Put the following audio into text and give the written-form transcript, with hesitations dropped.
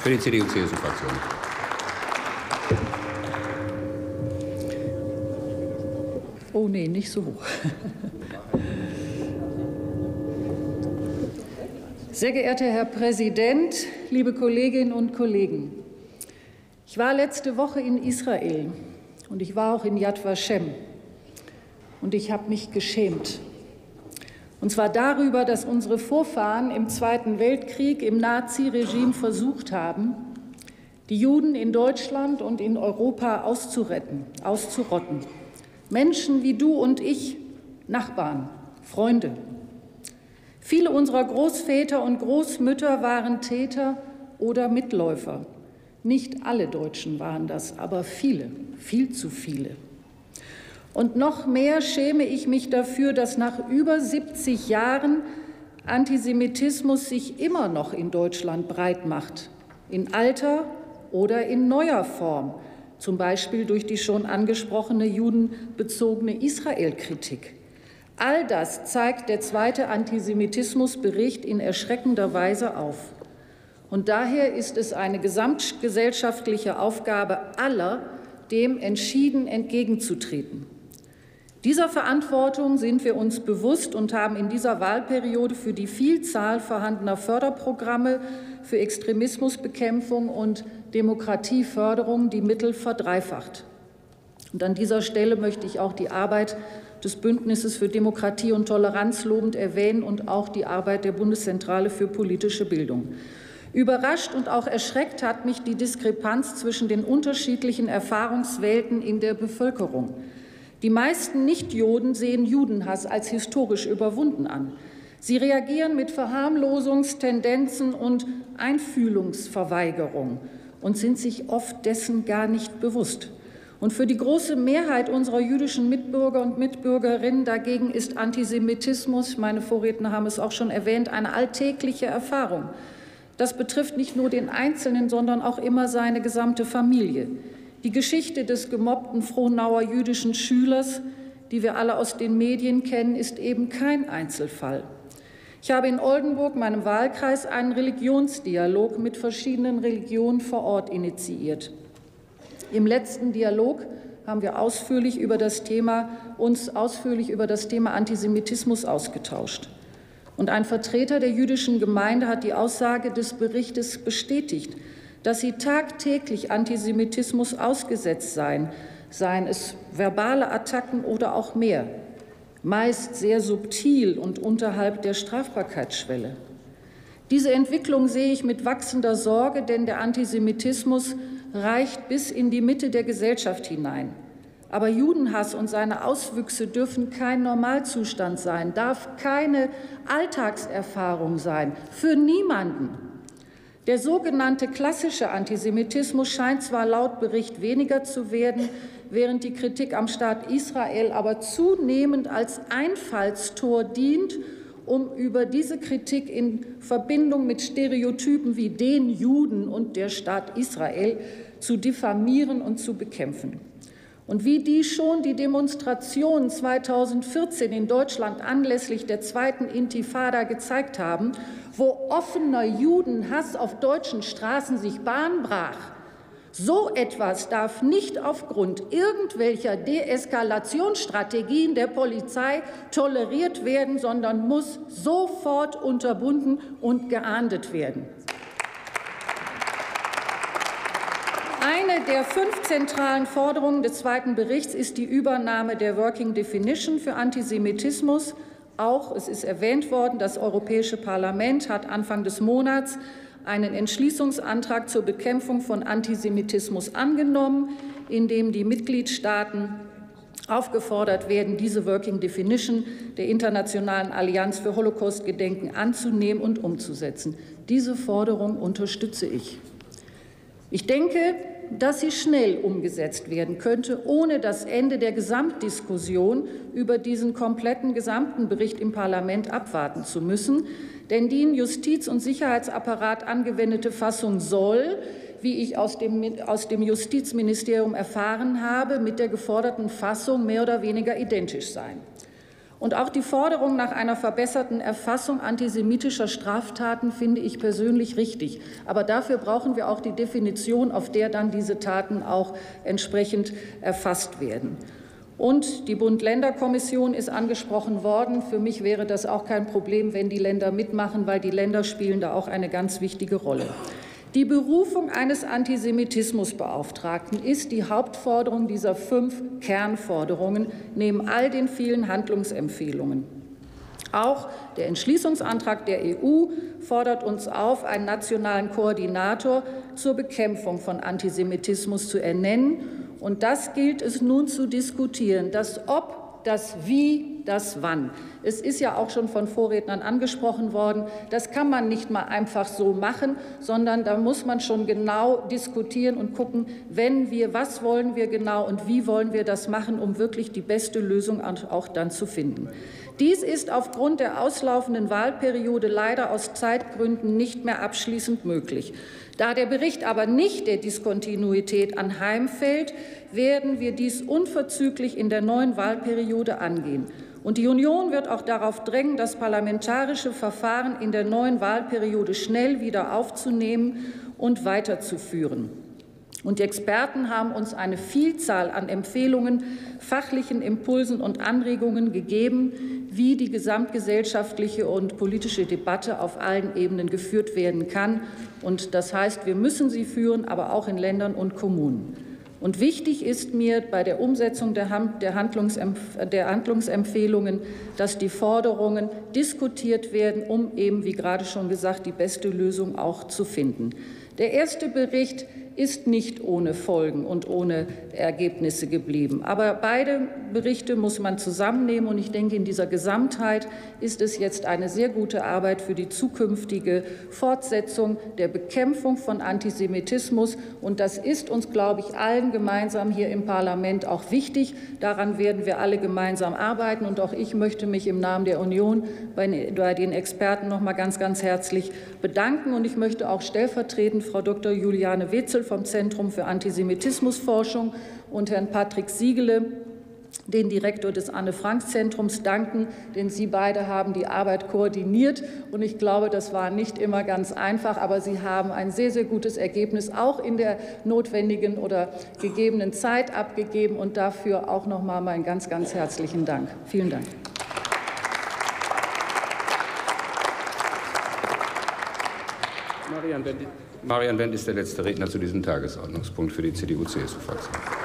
Für die CDU-CSU-Fraktion. Oh nee, nicht so hoch. Sehr geehrter Herr Präsident, liebe Kolleginnen und Kollegen! Ich war letzte Woche in Israel und ich war auch in Yad Vashem und ich habe mich geschämt. Und zwar darüber, dass unsere Vorfahren im Zweiten Weltkrieg im Naziregime versucht haben, die Juden in Deutschland und in Europa auszurotten. Menschen wie du und ich, Nachbarn, Freunde. Viele unserer Großväter und Großmütter waren Täter oder Mitläufer. Nicht alle Deutschen waren das, aber viele, viel zu viele. Und noch mehr schäme ich mich dafür, dass nach über 70 Jahren Antisemitismus sich immer noch in Deutschland breit macht, in alter oder in neuer Form, zum Beispiel durch die schon angesprochene judenbezogene Israel-Kritik. All das zeigt der zweite Antisemitismusbericht in erschreckender Weise auf. Und daher ist es eine gesamtgesellschaftliche Aufgabe aller, dem entschieden entgegenzutreten. Dieser Verantwortung sind wir uns bewusst und haben in dieser Wahlperiode für die Vielzahl vorhandener Förderprogramme für Extremismusbekämpfung und Demokratieförderung die Mittel verdreifacht. Und an dieser Stelle möchte ich auch die Arbeit des Bündnisses für Demokratie und Toleranz lobend erwähnen und auch die Arbeit der Bundeszentrale für politische Bildung. Überrascht und auch erschreckt hat mich die Diskrepanz zwischen den unterschiedlichen Erfahrungswelten in der Bevölkerung. Die meisten Nichtjuden sehen Judenhass als historisch überwunden an. Sie reagieren mit Verharmlosungstendenzen und Einfühlungsverweigerung und sind sich oft dessen gar nicht bewusst. Und für die große Mehrheit unserer jüdischen Mitbürger und Mitbürgerinnen dagegen ist Antisemitismus, meine Vorredner haben es auch schon erwähnt, eine alltägliche Erfahrung. Das betrifft nicht nur den Einzelnen, sondern auch immer seine gesamte Familie. Die Geschichte des gemobbten Frohnauer jüdischen Schülers, die wir alle aus den Medien kennen, ist eben kein Einzelfall. Ich habe in Oldenburg, meinem Wahlkreis, einen Religionsdialog mit verschiedenen Religionen vor Ort initiiert. Im letzten Dialog haben wir uns ausführlich über das Thema Antisemitismus ausgetauscht. Und ein Vertreter der jüdischen Gemeinde hat die Aussage des Berichtes bestätigt, dass sie tagtäglich Antisemitismus ausgesetzt seien es verbale Attacken oder auch mehr, meist sehr subtil und unterhalb der Strafbarkeitsschwelle. Diese Entwicklung sehe ich mit wachsender Sorge, denn der Antisemitismus reicht bis in die Mitte der Gesellschaft hinein. Aber Judenhass und seine Auswüchse dürfen kein Normalzustand sein, darf keine Alltagserfahrung sein, für niemanden. Der sogenannte klassische Antisemitismus scheint zwar laut Bericht weniger zu werden, während die Kritik am Staat Israel aber zunehmend als Einfallstor dient, um über diese Kritik in Verbindung mit Stereotypen wie den Juden und der Staat Israel zu diffamieren und zu bekämpfen. Und wie dies schon die Demonstrationen 2014 in Deutschland anlässlich der zweiten Intifada gezeigt haben, wo offener Judenhass auf deutschen Straßen sich Bahn brach, so etwas darf nicht aufgrund irgendwelcher Deeskalationsstrategien der Polizei toleriert werden, sondern muss sofort unterbunden und geahndet werden. Eine der 5 zentralen Forderungen des zweiten Berichts ist die Übernahme der Working Definition für Antisemitismus. Auch, es ist erwähnt worden, das Europäische Parlament hat Anfang des Monats einen Entschließungsantrag zur Bekämpfung von Antisemitismus angenommen, in dem die Mitgliedstaaten aufgefordert werden, diese Working Definition der Internationalen Allianz für Holocaustgedenken anzunehmen und umzusetzen. Diese Forderung unterstütze ich. Ich denke, dass sie schnell umgesetzt werden könnte, ohne das Ende der Gesamtdiskussion über diesen kompletten gesamten Bericht im Parlament abwarten zu müssen. Denn die in Justiz- und Sicherheitsapparat angewendete Fassung soll, wie ich aus dem Justizministerium erfahren habe, mit der geforderten Fassung mehr oder weniger identisch sein. Und auch die Forderung nach einer verbesserten Erfassung antisemitischer Straftaten finde ich persönlich richtig. Aber dafür brauchen wir auch die Definition, auf der dann diese Taten auch entsprechend erfasst werden. Und die Bund-Länder-Kommission ist angesprochen worden. Für mich wäre das auch kein Problem, wenn die Länder mitmachen, weil die Länder spielen da auch eine ganz wichtige Rolle. Die Berufung eines Antisemitismusbeauftragten ist die Hauptforderung dieser 5 Kernforderungen neben all den vielen Handlungsempfehlungen. Auch der Entschließungsantrag der EU fordert uns auf, einen nationalen Koordinator zur Bekämpfung von Antisemitismus zu ernennen. Und das gilt es nun zu diskutieren, das Ob, das Wie, das Wann. Es ist ja auch schon von Vorrednern angesprochen worden, das kann man nicht mal einfach so machen, sondern da muss man schon genau diskutieren und gucken, was wollen wir genau und wie wollen wir das machen, um wirklich die beste Lösung auch dann zu finden. Dies ist aufgrund der auslaufenden Wahlperiode leider aus Zeitgründen nicht mehr abschließend möglich. Da der Bericht aber nicht der Diskontinuität anheimfällt, werden wir dies unverzüglich in der neuen Wahlperiode angehen. Und die Union wird auch darauf drängen, das parlamentarische Verfahren in der neuen Wahlperiode schnell wieder aufzunehmen und weiterzuführen. Und die Experten haben uns eine Vielzahl an Empfehlungen, fachlichen Impulsen und Anregungen gegeben, wie die gesamtgesellschaftliche und politische Debatte auf allen Ebenen geführt werden kann. Und das heißt, wir müssen sie führen, aber auch in Ländern und Kommunen. Und wichtig ist mir bei der Umsetzung der Handlungsempfehlungen, dass die Forderungen diskutiert werden, um eben, wie gerade schon gesagt, die beste Lösung auch zu finden. Der erste Bericht ist nicht ohne Folgen und ohne Ergebnisse geblieben. Aber beide Berichte muss man zusammennehmen. Und ich denke, in dieser Gesamtheit ist es jetzt eine sehr gute Arbeit für die zukünftige Fortsetzung der Bekämpfung von Antisemitismus. Und das ist uns, glaube ich, allen gemeinsam hier im Parlament auch wichtig. Daran werden wir alle gemeinsam arbeiten. Und auch ich möchte mich im Namen der Union bei den Experten noch mal ganz, ganz herzlich bedanken. Und ich möchte auch stellvertretend Frau Dr. Juliane Wetzel vom Zentrum für Antisemitismusforschung und Herrn Patrick Siegele, den Direktor des Anne-Frank-Zentrums, danken, denn Sie beide haben die Arbeit koordiniert. Und ich glaube, das war nicht immer ganz einfach, aber Sie haben ein sehr, sehr gutes Ergebnis auch in der notwendigen oder gegebenen Zeit abgegeben. Und dafür auch noch mal meinen ganz, ganz herzlichen Dank. Vielen Dank. Marian Wendt ist der letzte Redner zu diesem Tagesordnungspunkt für die CDU-CSU-Fraktion.